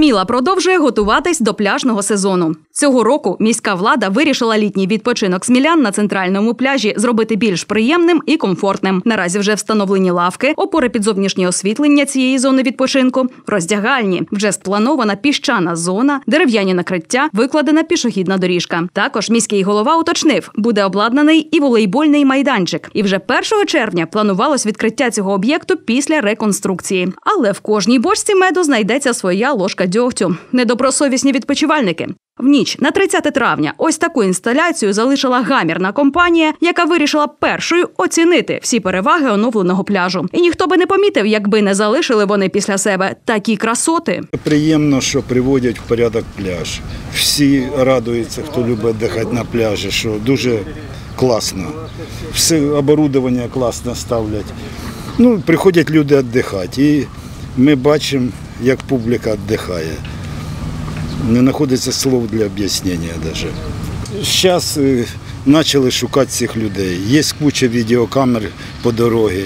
Сміла продовжує готуватись до пляжного сезону. Цього року міська влада вирішила літній відпочинок смілян на центральному пляжі зробити більш приємним і комфортним. Наразі вже встановлені лавки, опори під зовнішнє освітлення цієї зони відпочинку, роздягальні, вже спланована піщана зона, дерев'яні накриття, викладена пішохідна доріжка. Також міський голова уточнив, буде обладнаний і волейбольний майданчик. І вже 1 червня планувалось відкриття цього об'єкту після реконструкції. Але в кожній бочці меду знайдеться своя ложка дьогтю. Недобросовісні відпочивальники. В ніч на 30 травня ось таку інсталяцію залишила гамірна компанія, яка вирішила першою оцінити всі переваги оновленого пляжу. І ніхто би не помітив, якби не залишили вони після себе такі красоти. Приємно, що приводять в порядок пляж. Всі радуються, хто любить дихати на пляжі, що дуже класно. Все оборудовання класно ставлять. Приходять люди віддихати і ми бачимо, як публіка віддихає. Не знаходиться слов для об'яснення навіть. Зараз почали шукати цих людей. Є куча відеокамер по дорозі.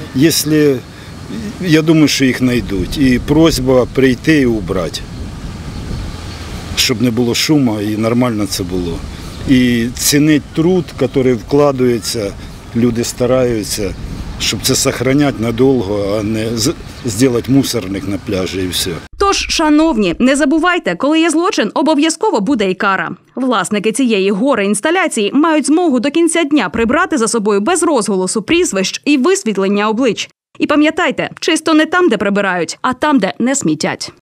Я думаю, що їх знайдуть. І просьба прийти і убрати, щоб не було шуму і нормально це було. І цінити труд, який вкладається, люди стараються, щоб це зберігати надовго, а не зробити мусорник на пляжі і все. Тож, шановні, не забувайте, коли є злочин, обов'язково буде і кара. Власники цієї горе-інсталяції мають змогу до кінця дня прибрати за собою без розголосу прізвищ і висвітлення облич. І пам'ятайте, чисто не там, де прибирають, а там, де не смітять.